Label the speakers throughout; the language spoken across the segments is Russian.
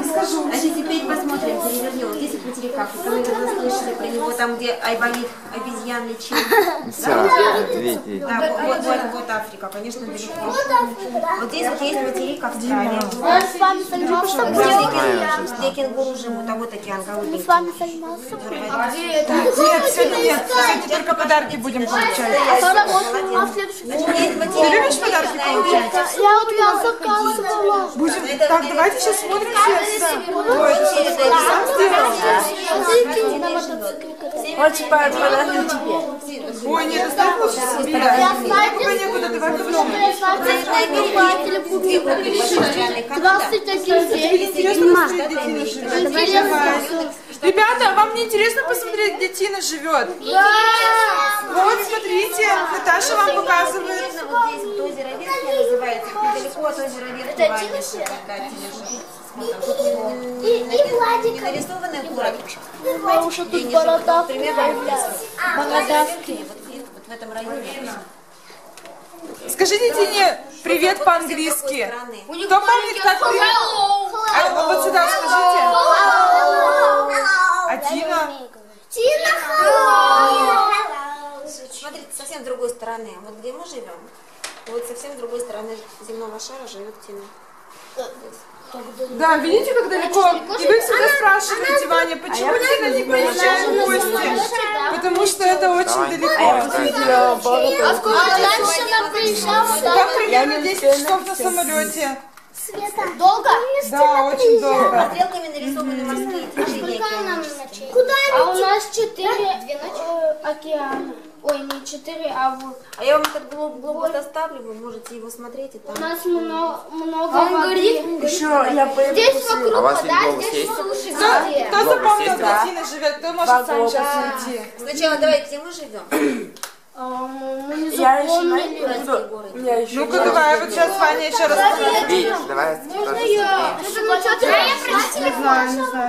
Speaker 1: скажу.
Speaker 2: А теперь посмотрим, перевернем. Здесь вот материк Африка. Вы когда слышали про него, там, где Айболит обезьян лечил.
Speaker 3: Видите.
Speaker 2: Да, вот Африка, конечно, далеко. Вот здесь вот есть материк Австралия. Где кенгуру живут, а вот такие ангелы.
Speaker 1: А где это? Нет, сегодня нет. Сегодня только подарки будем получать. Ты любишь подарки получать?
Speaker 4: Я заказывала.
Speaker 1: Будем. Так, давайте сейчас смотрим
Speaker 4: Очень подарок тебе.
Speaker 1: Ой, нет, оставь лучше себе. Пока некуда, давай потом.
Speaker 4: 21
Speaker 1: Ребята, вам не интересно посмотреть, где Тина живет? Вот, смотрите, Наташа вам показывает.
Speaker 2: Вот здесь вот озеро Верхнее называется, недалеко от озера Верхнее.
Speaker 4: и Владик.
Speaker 2: Не нарисованный город.
Speaker 4: А уж тут бородавки появляются.
Speaker 2: Бородавки. Вот в этом районе.
Speaker 1: Скажите Тине привет по-английски. Кто помнит, как ты? А вот сюда скажите. А Тина?
Speaker 2: Смотрите, совсем с другой стороны. Вот где мы живем, вот совсем с другой стороны земного шара живет Тина.
Speaker 1: Да, видите, как далеко? И вы всегда спрашиваете, Ваня, почему Тина не приезжает в гости? Потому что это очень далеко.
Speaker 4: А сколько раньше она приезжала?
Speaker 1: Там примерно 10 часов на самолете.
Speaker 4: Долго?
Speaker 1: Да, очень долго.
Speaker 2: Стрелками нарисованы морские течения.
Speaker 4: Куда а у нас 4 океана. Ой, не 4, а вот.
Speaker 2: А я вам этот глобус оставлю, вы можете его смотреть и там.
Speaker 4: У нас много воды.
Speaker 5: Еще я
Speaker 4: Здесь вокруг
Speaker 3: А у вас
Speaker 4: вода,
Speaker 3: глобус
Speaker 4: здесь
Speaker 3: есть?
Speaker 4: суши.
Speaker 1: Кто запомнил, где Тина живет? Кто может сам сейчас найти?
Speaker 2: Сначала давай, где мы живем?
Speaker 4: Мы не
Speaker 5: Я еще
Speaker 4: запомнили.
Speaker 5: у меня еще
Speaker 1: Ну-ка, давай, вот сейчас Ваня еще раз покажет.
Speaker 3: Видите, давай.
Speaker 4: Можно я?
Speaker 1: Не знаю, не знаю.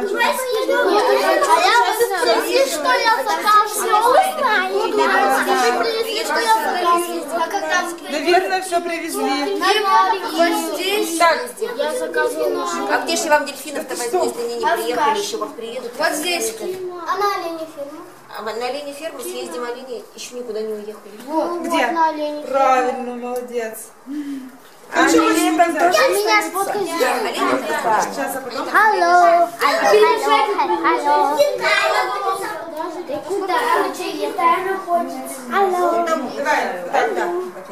Speaker 4: Если что, я заказывала. Если что, я заказывала.
Speaker 1: Наверное, все привезли.
Speaker 4: Здесь
Speaker 1: Так,
Speaker 4: я заказывала.
Speaker 2: А где же вам дельфинов-то возьму, если они не приехали, еще как приедут?
Speaker 4: Вот здесь. Она оленя фирма.
Speaker 2: А на оленей ферму съездим, олени еще никуда не уехали.
Speaker 1: где?
Speaker 4: На оленя.
Speaker 1: Правильно, молодец. А что вы
Speaker 4: Меня сфоткай.
Speaker 1: сейчас, а потом?
Speaker 4: Алло. Алло. Ты куда? Алло.
Speaker 1: Давай, да.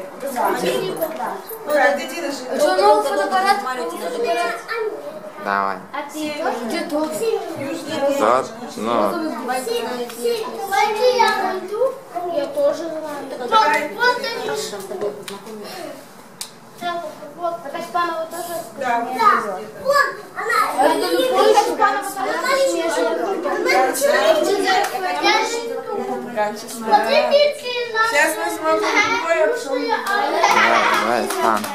Speaker 1: Давай, где Тина живет?
Speaker 2: Новый фотоаппарат?
Speaker 3: Давай.
Speaker 4: А ты где тут?
Speaker 3: Вот, ну.
Speaker 4: Пойди, я найду. Я тоже знаю. Вот вот, а Каспанова тоже?
Speaker 1: Да.
Speaker 4: Вон, она.
Speaker 5: Сейчас мы смотрим другой обшум.
Speaker 3: Давай, Стан.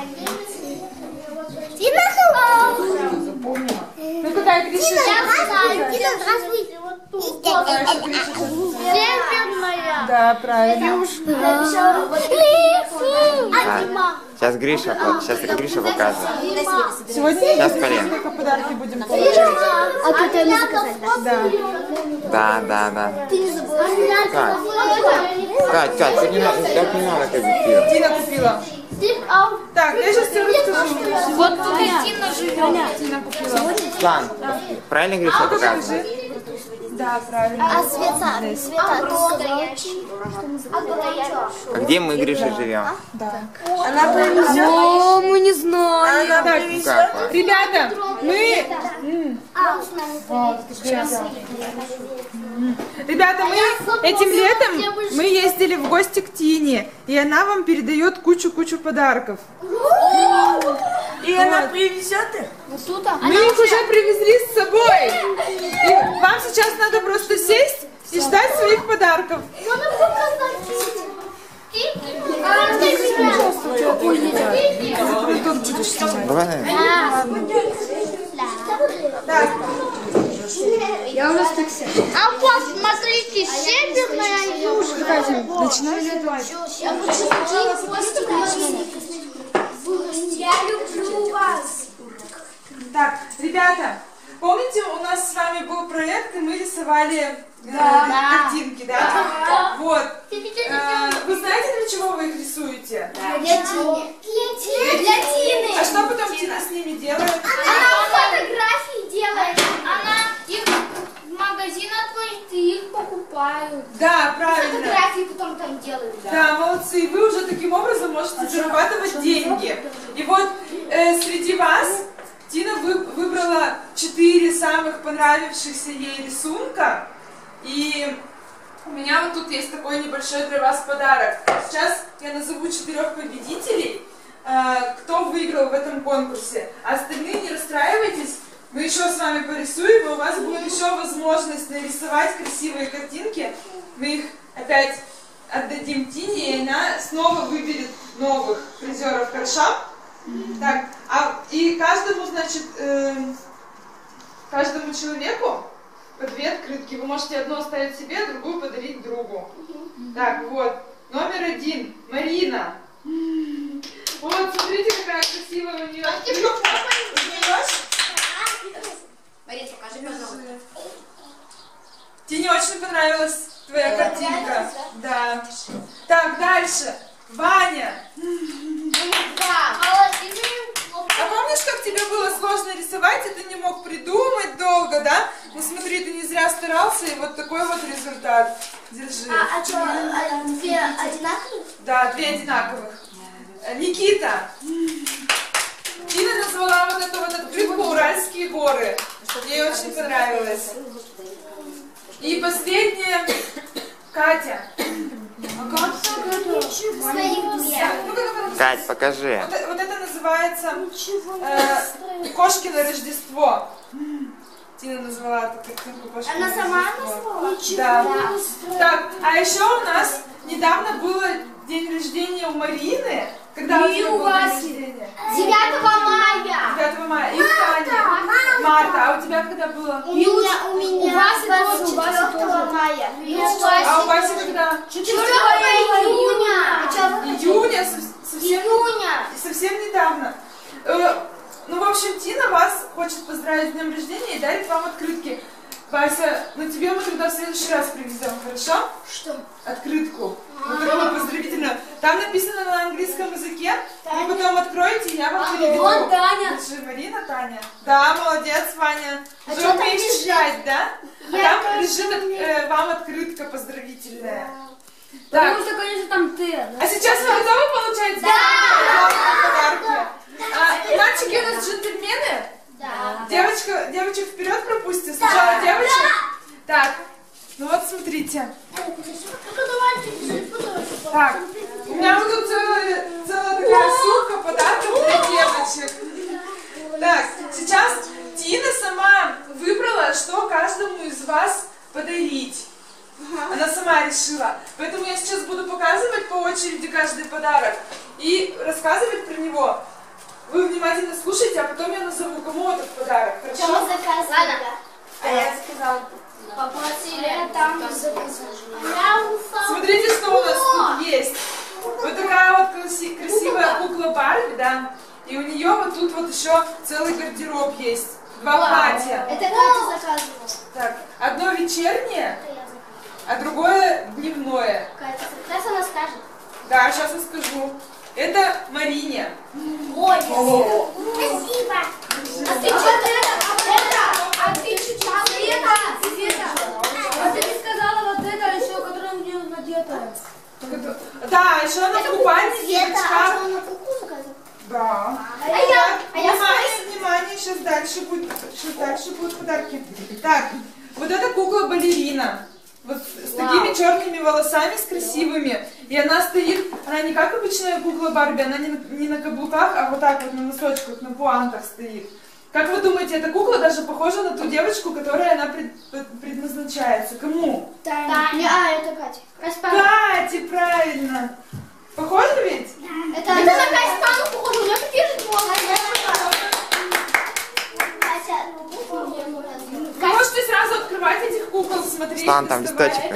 Speaker 1: Ну какая Гриша?
Speaker 4: Северная.
Speaker 1: Да, правильно.
Speaker 3: Сейчас Гриша показывает.
Speaker 1: Сегодня
Speaker 3: Сейчас, Полин.
Speaker 1: только подарки будем получать.
Speaker 4: А тут они заказать?
Speaker 1: Да.
Speaker 3: Да.
Speaker 4: Ты не забыла?
Speaker 3: Кать, тут не надо, так не надо, как бы пиво.
Speaker 1: Тина купила. Так, я сейчас тебе расскажу.
Speaker 4: Вот тут и Тина живет.
Speaker 1: Тина купила.
Speaker 3: Стан, правильно Гриша показывает?
Speaker 1: Да, правильно.
Speaker 4: А Света, ты сказала,
Speaker 3: А где мы, Гриша, живем?
Speaker 5: Она привезет.
Speaker 4: О, мы не знаем.
Speaker 5: Она
Speaker 1: Так,
Speaker 5: привезет.
Speaker 3: Как?
Speaker 1: ребята, мы... Ребята, мы этим летом мы ездили в гости к Тине, и она вам передает кучу подарков.
Speaker 5: И она привезет их.
Speaker 1: Мы их уже привезли с собой. И вам сейчас надо просто сесть и ждать своих подарков.
Speaker 3: Давай,
Speaker 4: А вот, смотрите, северная и южная.
Speaker 1: Так, ребята, помните, у нас с вами был проект, и мы рисовали картинки, да? Вот. Вы знаете, для чего вы их рисуете?
Speaker 4: Для Тины.
Speaker 1: А что потом Тина с ними делает?
Speaker 4: Она фотографии делает. Она их в магазин отводит и их покупают.
Speaker 1: Да, правильно.
Speaker 4: Фотографии потом там делают.
Speaker 1: Да, молодцы. Вы уже таким образом можете зарабатывать деньги. И вот среди вас Тина выбрала 4 самых понравившихся ей рисунка. И у меня вот тут есть такой небольшой для вас подарок. Сейчас я назову 4 победителей, кто выиграл в этом конкурсе. А остальные не расстраивайтесь, мы еще с вами порисуем, и у вас будет еще возможность нарисовать красивые картинки. Мы их опять отдадим Тине, и она снова выберет новых призеров, хорошо? Так, и каждому, значит, каждому человеку по 2 открытки. Вы можете одну оставить себе, другую подарить другу. Так, вот. Номер 1. Марина. Вот, смотрите, какая красивая у нее.
Speaker 2: Марина, покажи, пожалуйста.
Speaker 1: Тебе очень понравилась твоя картинка. Да. Так, дальше. Ваня. А помнишь, как тебе было сложно рисовать, и ты не мог придумать долго, да? Ну смотри, ты не зря старался, и вот такой вот результат. Держи.
Speaker 4: А что, 2 одинаковые?
Speaker 1: Да, 2 одинаковых. Никита. Тина назвала вот эту вот открытку «Уральские горы». Ей очень понравилось. И последняя, Катя. А как
Speaker 3: Кать, покажи.
Speaker 1: Вот это называется «Кошкино Рождество». Тина назвала эту картинку «Кошкино
Speaker 4: Она сама
Speaker 1: Рождество».
Speaker 4: назвала?
Speaker 1: Да. Так, а еще у нас недавно было день рождения у Марины. Когда у тебя был день рождения?
Speaker 4: 9 мая.
Speaker 1: 9 мая. И у Тани. Марта, а у тебя когда было?
Speaker 4: У меня 24 мая.
Speaker 1: А у Васи когда?
Speaker 4: 4 июня.
Speaker 1: Июня? Совсем недавно. Ну, в общем, Тина вас хочет поздравить с днем рождения и дарит вам открытки. Вася, ну тебе мы тогда в следующий раз привезем, хорошо?
Speaker 4: Что?
Speaker 1: Открытку. Вот такую поздравительную. Там написано на английском языке. Вы потом откроете, я вам переведу.
Speaker 4: Вот Таня.
Speaker 1: Держи, Марина, Таня. Да, молодец, Ваня.
Speaker 4: А
Speaker 1: Уже
Speaker 4: что там
Speaker 1: умеешь
Speaker 4: лежит?
Speaker 1: читать, да? А там лежит вам открытка поздравительная. Так.
Speaker 4: Потому что, конечно, там ты.
Speaker 1: А сейчас вы готовы получать? Подарки? Мальчики у нас джентльмены?
Speaker 4: Да.
Speaker 1: Девочек вперед пропустим. Сначала девочек. Так, ну вот смотрите. Так, у меня вот тут целая такая сумка подарков для девочек. Так, сейчас Тина сама выбрала, что каждому из вас подарить. Она сама решила. Поэтому я сейчас буду показывать по очереди каждый подарок и рассказывать про него. Вы внимательно слушайте, а потом я назову, кому этот подарок. Хорошо?
Speaker 4: Что мы заказали?
Speaker 2: А я заказала.
Speaker 4: Попросили, там заказали.
Speaker 1: Смотрите, что у нас тут есть. Вот такая вот красивая кукла Барби, да. И у нее вот тут вот еще целый гардероб есть. 2 платья.
Speaker 4: Это Катя заказывала.
Speaker 1: Так, одно вечернее, а другое дневное.
Speaker 4: Катя, сейчас она скажет.
Speaker 1: Да, сейчас я скажу. Это Марине.
Speaker 4: Ой, спасибо. А ты что А ты читала это? А ты не сказала вот это еще, которое у нее надето?
Speaker 1: Да, еще она в купальнике, в очках. Да. Внимание, сейчас дальше будут подарки. Так, вот эта кукла-балерина. Вот с такими черными волосами, с красивыми. И она стоит, она не как обычная кукла Барби, она не на каблуках, а вот так вот на носочках, на пуантах стоит. Как вы думаете, эта кукла даже похожа на ту девочку, которой она предназначается? Кому?
Speaker 4: Таня. А, это Катя.
Speaker 1: Кате, правильно. Похоже ведь?
Speaker 4: Это на Катю похоже, у нее такие же волосы.
Speaker 1: Вы можете сразу открывать. открывать этих кукол, смотреть,
Speaker 3: Слан, там
Speaker 1: доставать.
Speaker 3: листочек.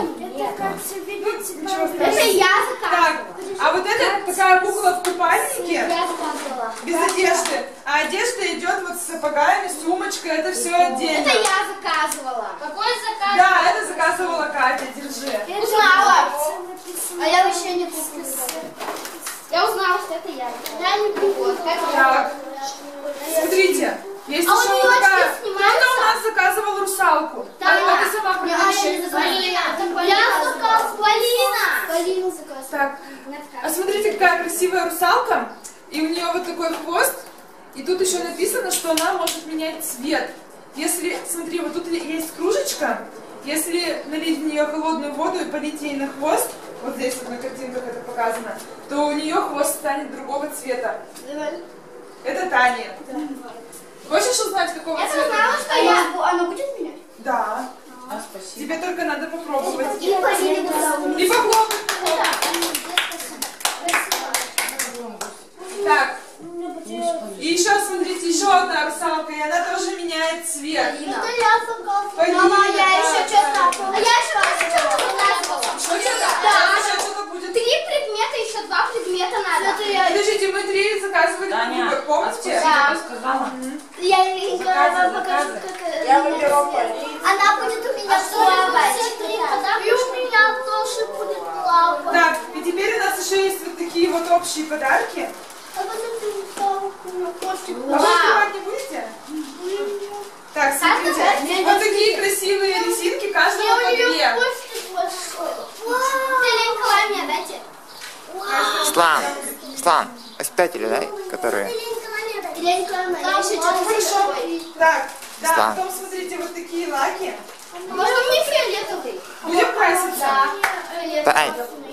Speaker 4: Это я
Speaker 1: Так,
Speaker 4: заказывала.
Speaker 1: а вот это такая кукла в купальнике,
Speaker 4: Я заказывала.
Speaker 1: без одежды. А одежда идет вот с сапогами, сумочкой, это все отдельно.
Speaker 4: Это я заказывала. Какой заказ?
Speaker 1: Да, это заказывала Катя, держи.
Speaker 4: Узнала. А я вообще не купила. Я узнала, что это я. Я не купила.
Speaker 1: Так, смотрите, есть
Speaker 4: А у
Speaker 1: еще
Speaker 4: нее
Speaker 1: вот такая.
Speaker 4: очки снимаются?
Speaker 1: Кто-то у нас заказывал русалку. А ты сама продавщица.
Speaker 4: Полина. Я заказывала. Полина заказывала.
Speaker 1: Так, а смотрите, какая красивая русалка. И у нее вот такой хвост. И тут еще написано, что она может менять цвет. Если, смотри, вот тут есть кружечка. Если налить в нее холодную воду и полить ей на хвост, вот здесь вот на картинках это показано, то у нее хвост станет другого цвета. Это Таня. Хочешь узнать, какого
Speaker 4: Я
Speaker 1: цвета?
Speaker 4: знала, что я... Она будет менять?
Speaker 1: Да. Тебе только надо попробовать.
Speaker 4: И Полина заказывала.
Speaker 1: И похлопать. Так. И еще, смотрите, еще одна русалка, и она тоже меняет цвет.
Speaker 4: Это я заказывала.
Speaker 1: Полина,
Speaker 4: Мама, я
Speaker 1: да,
Speaker 4: еще
Speaker 1: да.
Speaker 4: что-то... А я еще что-то заказывала.
Speaker 1: Что-то?
Speaker 4: Да.
Speaker 1: Еще что-то будет.
Speaker 4: 3 предмета, еще 2 предмета надо.
Speaker 1: Подождите, мы 3 заказывали кубок, помните?
Speaker 4: Да.
Speaker 5: сказала?
Speaker 4: Я ей
Speaker 5: Заказы,
Speaker 4: покажу,
Speaker 5: заказы.
Speaker 4: как...
Speaker 5: Я выберу Полину.
Speaker 4: Она будет у меня плавать. И у меня тоже будет плавать.
Speaker 1: Так, и теперь у нас еще есть вот такие вот общие подарки. А вы открывать не будете? Так, смотрите, вот такие красивые резинки, каждого по 2.
Speaker 4: Теленького мне дайте.
Speaker 3: Слан, воспитатели, да, которые?
Speaker 4: Теленького еще что-то.
Speaker 1: Так, да,
Speaker 3: Слан.
Speaker 1: потом смотрите, вот такие лаки.
Speaker 4: Можно мне фиолетовый?
Speaker 1: Будем краситься?
Speaker 3: Тань,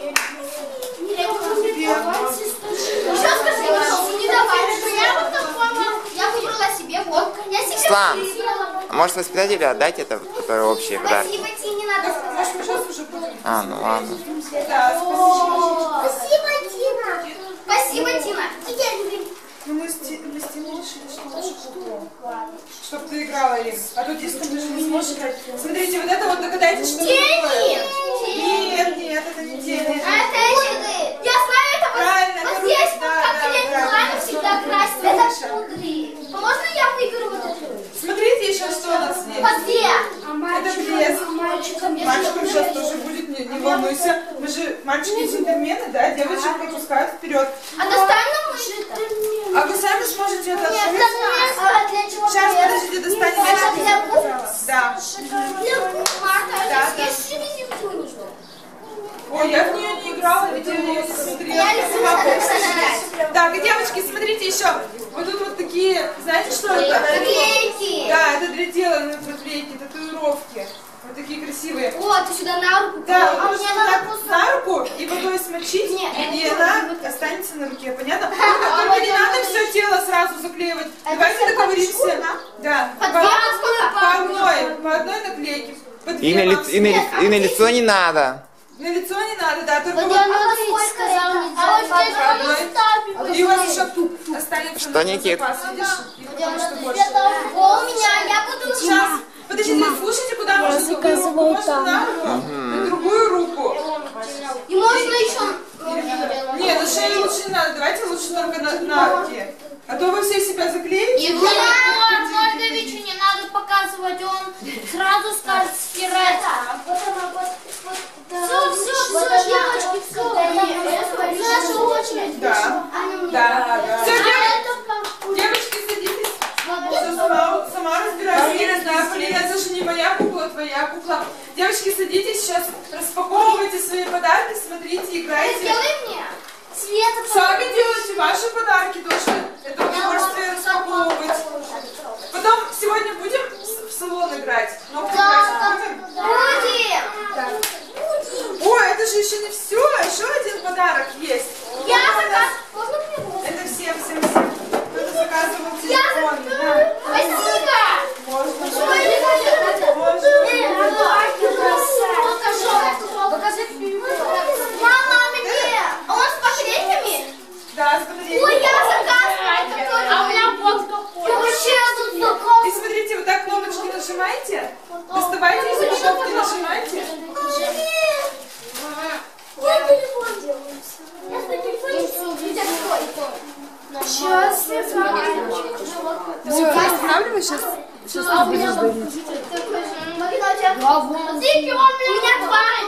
Speaker 4: Еще скажи, пожалуйста, не давай, что я вот такого, я выбрала себе, вот, я себе
Speaker 3: Слан.
Speaker 4: выбрала.
Speaker 3: а может воспитатели отдать это, которые общие подарки?
Speaker 4: Спасибо, тебе не надо сказать.
Speaker 1: Может, мы сейчас уже будем?
Speaker 3: А, ну ладно.
Speaker 1: Да, спасибо.
Speaker 4: Спасибо, Тина. Спасибо, Тина.
Speaker 1: Ну, мы с Тиной решили, что лучше куклу. Чтоб ты играла им. А тут если ты же не сможешь играть. Смотрите, вот это вот догадайтесь, что это такое. Нет, это не тени.
Speaker 4: А это эти, я знаю, это
Speaker 1: Правильно,
Speaker 4: вот
Speaker 1: это
Speaker 4: здесь,
Speaker 1: ручки,
Speaker 4: вот
Speaker 1: да,
Speaker 4: как
Speaker 1: да,
Speaker 4: Елена
Speaker 1: да,
Speaker 4: Николаевна
Speaker 1: да.
Speaker 4: всегда красит. Это
Speaker 1: Слушай.
Speaker 4: пудри. Можно я выберу вот эту?
Speaker 1: Смотрите еще, что у нас
Speaker 4: По
Speaker 1: есть.
Speaker 4: 2.
Speaker 1: Это блеск. Мальчикам сейчас тоже будет, не волнуйся. Мы же мальчики-джентльмены, да, девочек пропускают вперед.
Speaker 4: А достань нам мышь.
Speaker 1: А вы сами сможете это открыть?
Speaker 4: Для чего?
Speaker 1: Сейчас, подождите, достанем.
Speaker 4: Это для букв?
Speaker 1: Да.
Speaker 4: Марта,
Speaker 1: Да,
Speaker 4: а здесь еще резинку нужно.
Speaker 1: Ой, я в нее не играла, ведь я ее не смотрела.
Speaker 4: Я не знаю.
Speaker 1: Так, и девочки, смотрите еще. Вот тут вот такие, знаете, что это?
Speaker 4: Наклейки.
Speaker 1: Да, это для тела наклейки, татуировки. Вот такие красивые.
Speaker 4: О, ты сюда на руку.
Speaker 1: Да,
Speaker 4: а
Speaker 1: можно
Speaker 4: мне надо
Speaker 1: так на руку и водой смочить,
Speaker 4: Нет,
Speaker 1: и
Speaker 4: это
Speaker 1: она останется на руке, понятно? Только не надо все тело сразу заклеивать. Давайте договоримся. Да,
Speaker 4: По 2,
Speaker 1: по одной наклейке. По 2
Speaker 3: И на лицо не надо.
Speaker 1: На лицо не надо, да, только вот
Speaker 4: А
Speaker 1: одной. И у вас еще останется
Speaker 3: Что,
Speaker 1: на
Speaker 3: Никит?
Speaker 1: запас, видишь? И потому что больше.
Speaker 4: у меня, я буду...
Speaker 1: Сейчас, подождите, слушайте, куда можно другую руку? Можно на руку, на другую руку.
Speaker 4: И можно еще...
Speaker 1: Нет, на шею лучше не надо, давайте лучше только на руки. А то вы все себя заклеите.
Speaker 6: Егору Арнольдовичу не надо показывать, он сразу скажет стирать.
Speaker 4: Все, девочки, все. Наша очередь.
Speaker 1: Да, да. Все, девочки, садитесь. Все, сама разбираюсь. Я не знаю, Полина, это же не моя кукла, твоя кукла. Девочки, садитесь, сейчас распаковывайте свои подарки, смотрите, играйте.
Speaker 4: Сделай мне цвет.
Speaker 1: Сами делайте ваши подарки тоже. Это удовольствие распаковывать. Потом сегодня будем в салон играть? Ногти красить будем?
Speaker 4: Будем.
Speaker 1: Ой, это же еще не все. Еще один подарок есть.
Speaker 4: Я заказ. Можно мне?
Speaker 1: Это всем. Кто-то заказывал телефон. Да.
Speaker 4: Спасибо.
Speaker 1: Можно.
Speaker 4: Покажи. Мама, мне. А он с батарейками?
Speaker 1: Да, смотрите.
Speaker 4: Ой, я заказывала. А у меня вот какой. Я вообще тут заказывала.
Speaker 1: И смотрите, вот так кнопочки нажимаете. нажимайте. Доставайте из упаковки, нажимайте.
Speaker 4: Я телефон делаю. Я свой телефон сейчас я с вами.
Speaker 1: Все, останавливай сейчас.
Speaker 4: У меня 2.